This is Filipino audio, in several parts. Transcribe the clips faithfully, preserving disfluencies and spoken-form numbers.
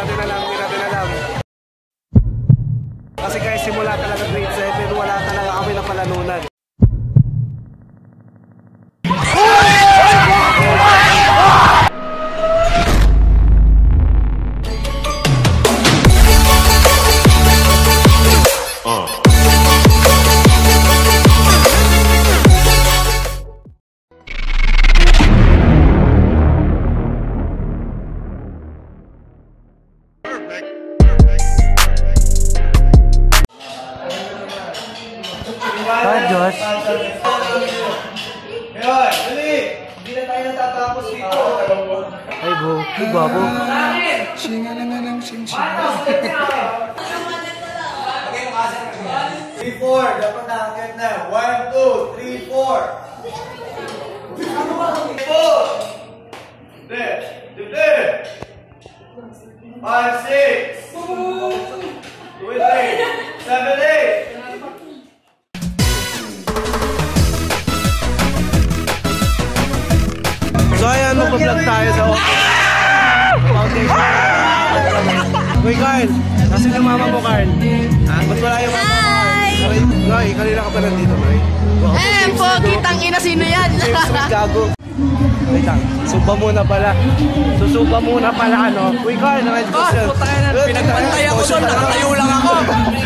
natin alam, hindi natin alam. Kasi guys, simula talaga grade seven, wala talaga kami na palanunan. Hi, Josh. Ngayon, dali! Hindi na tayo natatapos dito. Ay, bro. Ay, babo. Singa na na lang, singa. three, four. Dapat nakakit na. one, two, three, four. four. Dali. Dali. five, six. two, three. seven, eight. So ayan, mag-vlog tayo sa foundation. Uy, Carl! Kasi yung mama mo, Carl. Ba't wala yung mama mo, Carl? Noy, kanina ka pa nandito, Noy. Eh, pogi, tangina, sino yan? Sweet gago. Wait lang, suba muna pala. Susuba muna pala, ano? Uy, Carl, naka-discussion. Pinagpantay ako doon, nakatayo lang ako.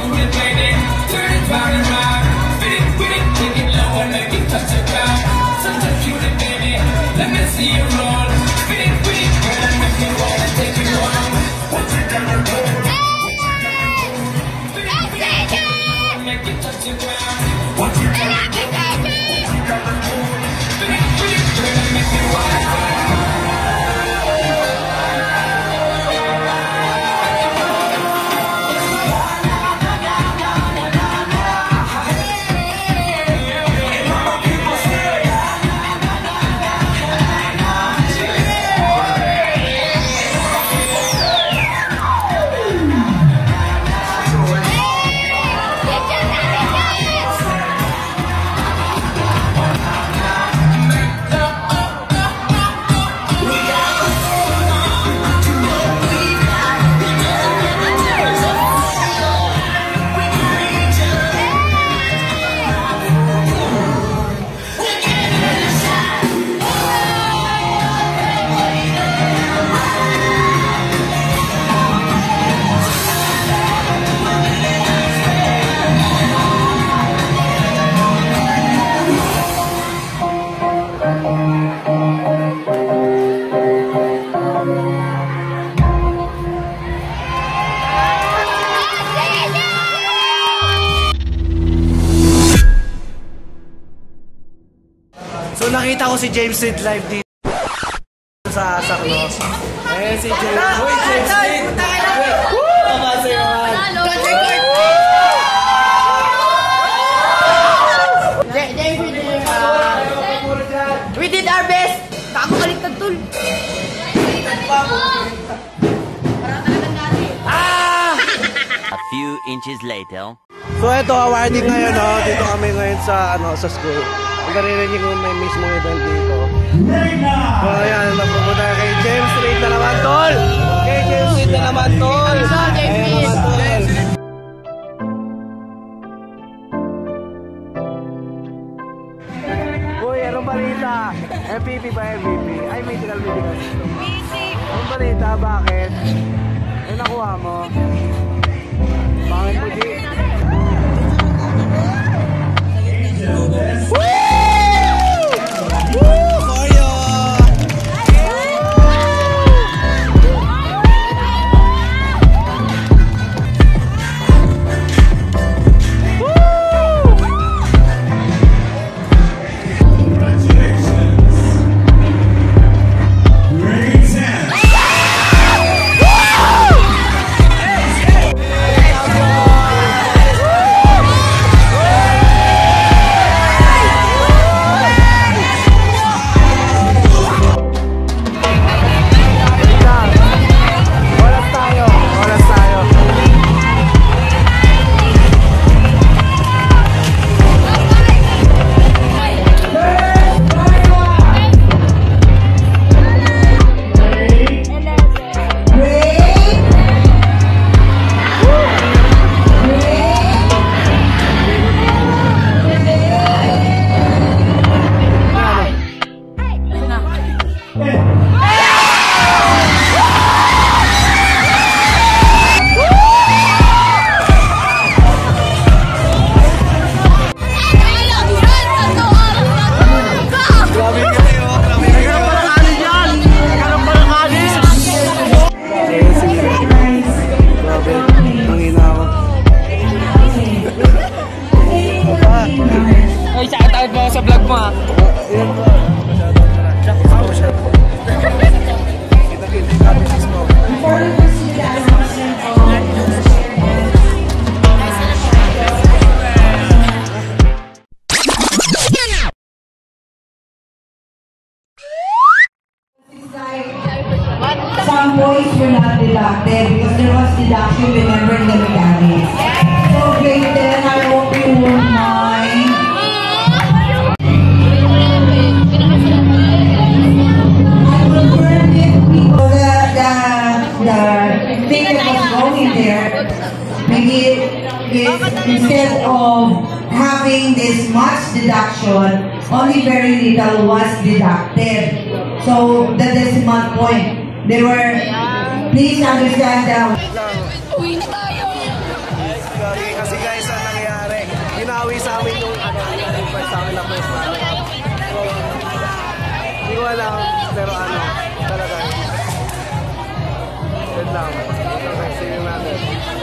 So nakita ko si James Reid live dito sa ASAC, no? Eh, si James. Uy, James Reid! Tama sa'yo naman. James Reid, we did our best. Bago baliktad, tol. A few inches later. So ito, awarding ngayon, no? Dito kami ngayon sa, ano, sa school. Ang naririnig ko may mismong event dito. So ayan, napupunta kay James Reid na naman, tol! Kay James Reid na naman, tol! Ayan naman, tol! Uy, anong balita? M V P ba M V P? Ay, medical, medical. Anong balita? Bakit? Ay, nakuha mo? Bakit mo di? Woo! Woo! Mario! Sa vlog mo ha. Some boys were not deducted because there was deduction whenever in the mechanics. So grade ten, I hope you won't mind. I will burn it because the, the, the thing that was going there, maybe is instead of having this much deduction, only very little was deducted. So the decimal point, they were, please understand that. Uwi na tayo. nabawi sa amin yung ano, yung first sa amin na first namin. So, hindi ko alam, pero ano, talaga. Yun lang. Ito na, sino natin.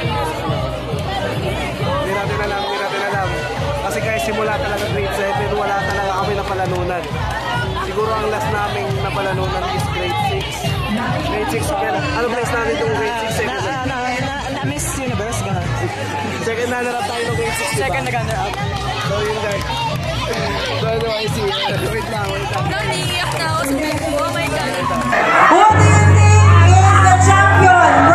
Hindi natin alam, hindi natin alam. Kasi guys, simula talaga grade seven, wala talaga kami napalanunan. Siguro ang last namin napalanunan is grade six. Grade six, again. Ano place natin itong grade six? Na, na, na, na, Miss Universe, gano'n. Second na narap tayo ng grade six, diba? Second na runner-up. So yun guys. So ano, I see. Wait lang, wait lang. Naiiyak na ako. Oh my God. Who do you think is the champion?